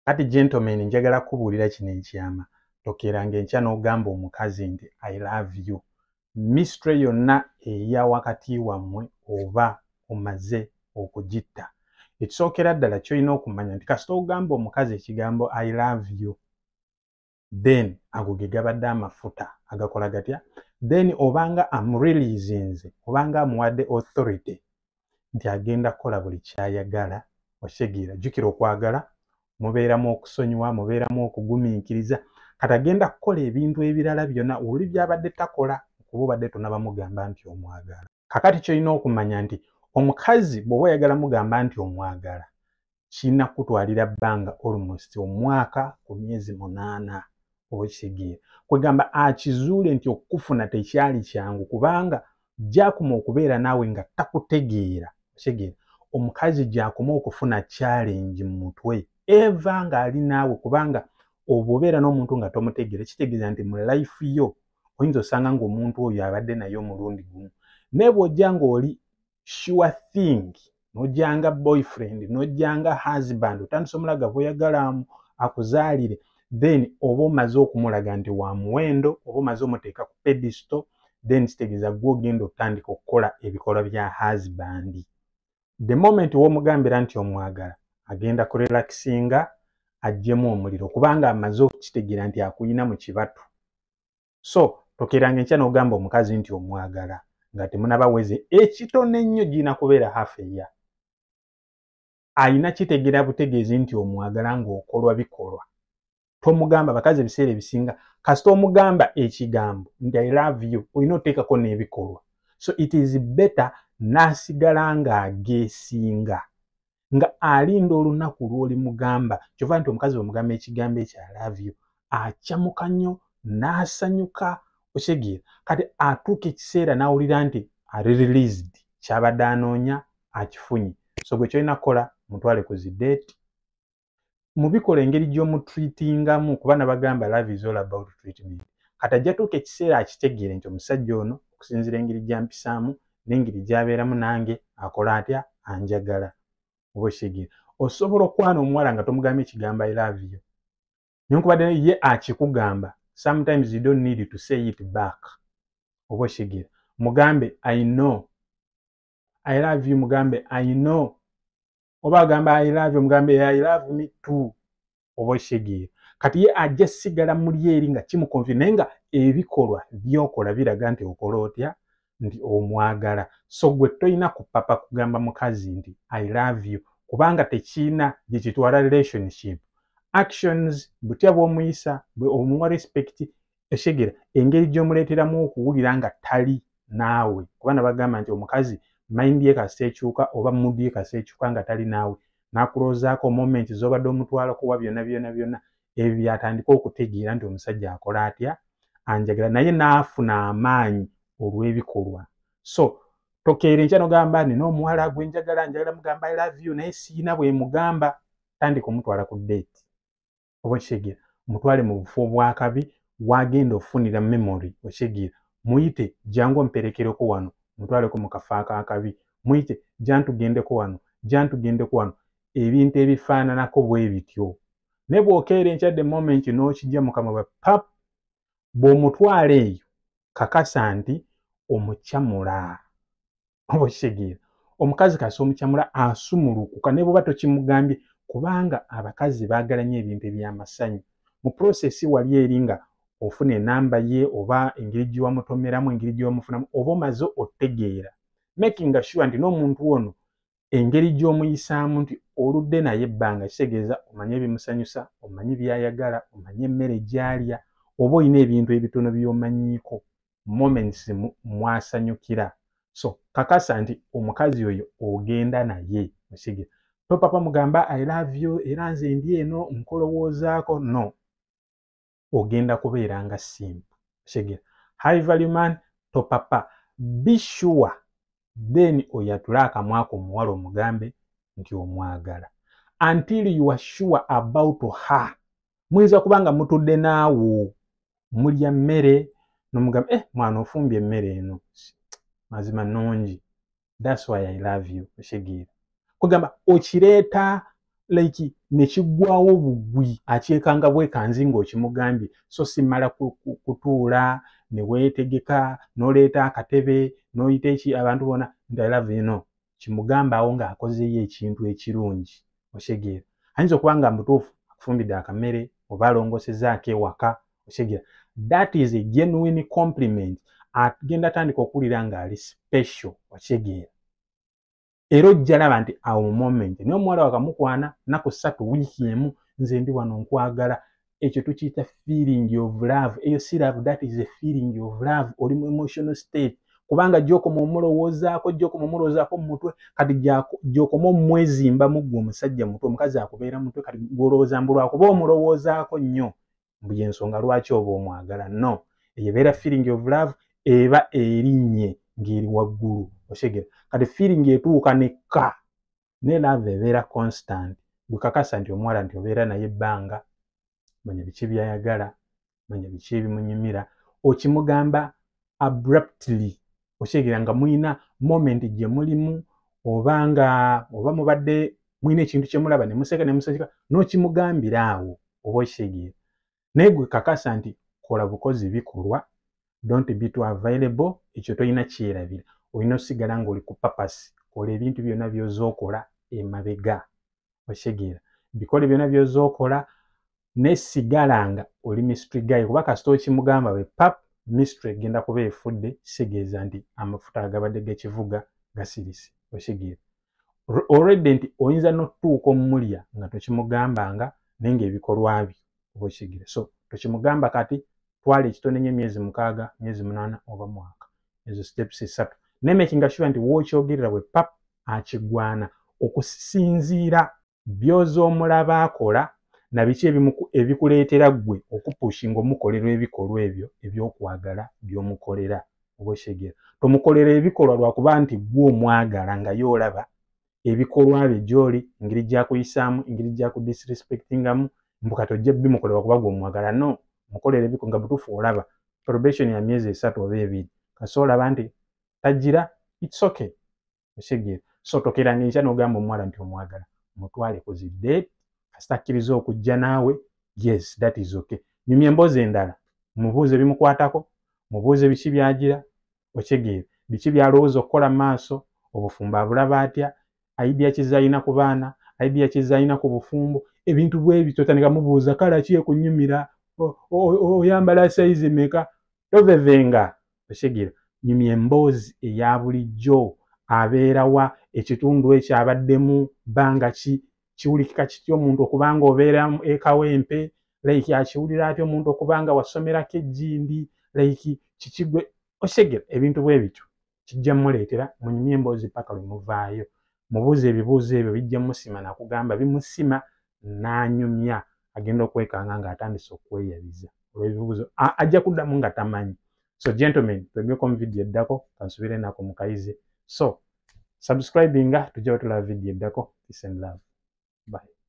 Kati gentleman njagala kubuulira kino ekyama tokeranga enkya n'ogamba omukazi nti I love you. Mystery yonna eya wakati wammwe oba omaze okugitta. Ekisookera ddala ky'olina okumanya nti kasita ogamba omukazi ekigambo I love you, then ago ge gabadde amafuta agakola gatya, then obanga amureleasinze obanga amuwadde authority nti agenda kukola buli kyayagala, okitegera. Jjukira okwagala mubeeramu okusonyiwa, mubeeramu okugumiikiriza. Kati agenda kukola ebintu ebirala byonna oli byabadde takola kuba obadde tonaba mugamba nti omwagala. Kakati ky'olina okumanya nti omukazi bw'oba oyagala mugamba nti omwagala, kirina kutwalira bbanga almost omwaka ku myezi 8 oba okitegeera. Kwegamba akizuule nti okufuna tekyali kyangu kubanga gy'akoma okubeera naawe nga takutegeera, okitegeera. Omukazi gy'akoma okufuna challenge mu mutwe eva ng'ali naawe kubanga obobeera n'omuntu nga tomutegeera, kitegeeza nti mu life yo oyinza osanga ng'omuntu oyo abadde naye omulundi gumu. Naye bw'ojja ng'oli sure thing, n'ojjanga boyfriend, n'ojjanga husband, otandise omulagavu oyagala akuzaalire, then oba omaze okumulaga nti wa muwendo, oba omaze omuteeka ku pedestal, then kitegeeza gwe ogenda otandika okukola ebikolwa bya husband. The moment w'omugambira nti omwagala, agenda kurelaxinga aggyemu omuliro kubanga amaze okukitegeera nti akuyina mu kibatu. So tokeranga enkya n'ogamba omukazi nti omwagala nga temunabaweze ekitono ennyo gina kubeera half a year. Ayina kitegeera butegeezi nti omwagala ng'okolwa bikolwa. Tomugamba bakazi ebiseera ebisinga kasita omugamba ekigambo nti I love you olina oteekako n'ebikolwa. So it is better n'asigala ng'ageesinga nga alinda olunaku lw'oli mugamba. Kyova nti omukazi omugamba ekigambo ekyo I love you akyamuka nnyo n'asanyuka, okitegeera. Kati atuuka ekiseera n'awulira nti ali released, kyabadde anoonya akifunye. So gwe kyolina kukola mutwale ku zi date, mubikola engeri gy'omutreatingamu kuba nabagamba love is all about treatment. Kati ajja tuuka ekiseera akitegeere nti omusajja ono okusinziira engeri gy'ampisaamu n'engeri gy'abeeramu nange akola atya, anjagala. Oba okitegeera. Osobola okwana omuwala nga tomugamba ekigambo I love you. Newankubadde ye akikugamba, sometimes you don't need to say it back. Oba okitegeera. Mugambe I know. I love you mugambe I know. Oba agamba I love you mugambe I love me too. Oba okitegeera. Kati ye ajja sigala muli eri nga kimukonfirma naye nga ebikolwa by'okola biraga nti okola otya, nti omwagala. So gwe toyina kupapa kugamba mukazi nti I love you kubanga tekiina gye kitwala relationship. Actions butya bw'omuyisa, bwe omuwa respect, ekitegeera engeri gy'omuleeteramu okuwulira nga tali naawe kuba nabagamba nti omukazi mind ye kasita ekyuka oba mood ye kasita ekyuka nga tali naawe n'akuloozaako moment z'obadde omutwala kuwa byonna ebyo byatandika okutegeera nti omusajja akola atya, anjagala, naye n'afuna amaanyi olw'ebikolwa. So tokeera enkya n'ogamba nti n'omuwala gwe njagala mugamba I love you naye siina bwe mugamba, tandika omutwala ku date. Oba okitegeera. Mutwale mu bufo obwakabi wagenda ofunira memory, okitegeera. Muyite jangu omperekereko wano, mutwaleko mu kafo akabi. Muyite jantugendeko wano, ebintu ebifaananako bwe bityo. Ne bw'okeera enkya the moment n'okijja mukama bwe pap, bw'omutwala eyo kakasa nti omukyamula. Oba okitegeera. Omukazi kasi omukyamula asumulukuka ne bw'oba tokimugambye kubanga abakazi baagala nnyo ebintu eby'amasanyu. Mu process wali eri nga ofuna enamba ye oba engeri gy'owamutomeramu, engeri gy'owamufunamu oba omaze otegeera. Making sure nti n'omuntu ono engeri gy'omuyisaamu nti oludde naye ebbanga, kitegeeza omanye ebimusanyusa, omanye by'ayagala, omanye emmere gy'alya, oba olina ebintu ebitono by'omanyiiko moments mwasanyukira. So kakasa nti omukazi oyo ogenda naye, okitegeera. Topapa mugamba I love you era nze ndi eno nkolowoozaako, no. Ogenda kubeera nga simple, okitegeera. High value man, topapa. Be sure then oyatula akamwako omuwala omugambe nti omwagala until you are sure about her. Muyinza kubanga mutudde naawo mulya mmere n'omugamba mwana ofumbye emmere eno mazima nnungi, that's why I love you, okitegeera. Kugamba okireeta like nekigwawo bugwi akyekanga bwekanzi ng'okimugambye so simala kutuula ne weetegeka n'oleeta akatebe n'oyita abantu bona nti I love you no kimugambaawo ng'akozeyo ekintu ekirungi otegeera ayinza okuba nga mutuufu akufumbidde akamere oba alongosezaako ewaka otegeera that is a genuine compliment agenda atandika okuwulira ng'ali special otegeera era ojja laba nti awo moment naye omuwala wakamukwana nnaku 3 wiiki emu nze ndi wano nkwagala ekyo tukiyita feeling of love eyo si love that is a feeling of love oli mu emotional state kubanga gy'okoma omulowoozaako mu mutwe kati gy'okoma omwezimba mu ggwe omusajja mutwe omukazi akubeera mutwe kati gw'olowooza mbu lwakuba omulowoozaako nnyo mbu y'ensonga lwaki oba omwagala no eyo ebeera feeling of love eba erinnye ng'eri waggulu otegeera kati feeling etuuka nekka ne love ebeera constant bwekakasa nti omuwala nti obeera naye ebbanga manya biki byayagala manya biki ebimunyumira okimugamba abruptly otegeera nga muyina moment gye mulimu oba mubadde muyina ekintu kye mulaba ne museka n'okimugambira awo oba okitegeera naye gwe kakasa nti kola bukozi bikolwa don't be too available ekyo tolina kyerabira olina osigala ng'oli ku papasi kola ebintu byonna by'ozookola emabega otegeera bikole byonna by'ozookola nesigala nga oli mystery guy kuba kasita okimugamba we pap mystery egenda kuba efudde kitegeeza nti amafuta agabadde gekivuga gasirise otegeera already nti oyinza n'otuuka omulya nga tokimugambanga naye ng'ebikolwa byo oba otegeera so tokimugamba kati twala ekitone emyezi 6 myezi 8 oba mwaka ezo steps 3 ne making sure nti wookyogerera we pap akigwana okusinziira by'ozoomulaba akola na biki ebikuleetera ggwe okupushinga omukolera ebikolwa ebyo ebyokwagala by'omukolera oba otegeera tomukolera ebikolwa lwakuba nti ggwe omwagala nga y'olaba ebikolwa bye gy'oli engeri gy'akuyisaamu engeri gy'akudisrespectingamu mbu kati ojja bimukolera kuba ggwe omwagala no mukolera ebikolwa nga butuufu olaba probation ya myezi 3 oba 2 kasi olaba nti tagira it's okay otegeera so tokeranga enkya n'ogamba omuwala nti omwagala mutwale ku zi date kasita akkiriza okujja naawe yes that is okay nyumya emboozi endala mubuuze bimukwatako mubuuze biki byagira otegeera biki byalowooza okukola mu maaso obufumbo abulaba atya idea kizayina ku baana idea kizayina ku bufumbo ebintu bwebityo tandika mubuuza kala ki ekunyumira oyambala size meka tovevenga otegeera nyumya emboozi eya bulijjo abeerawa ekitundu ekyo abaddemu bbanga ki kiwulikika kityo omuntu okubanga obeera ekawempe like akiwulira atyo omuntu okubanga wasomerako ejjindi like kikigwe otegeera ebintu bwebityo kijja muleetera munyumya emboozi paka lwe muvaayo mubuuze ebibuuzo ebyo bijja musima nakugamba bimusima n'anyumya agenda okwekanga ng'atandise okweyabiza olw'ebibuuzo ajja kuddamu nga tamanyi so gentlemen twegeko mu vidiyo eddako kansubire nako mukayize so subscribinga tujja wetulaba vidiyo eddako peace and love bye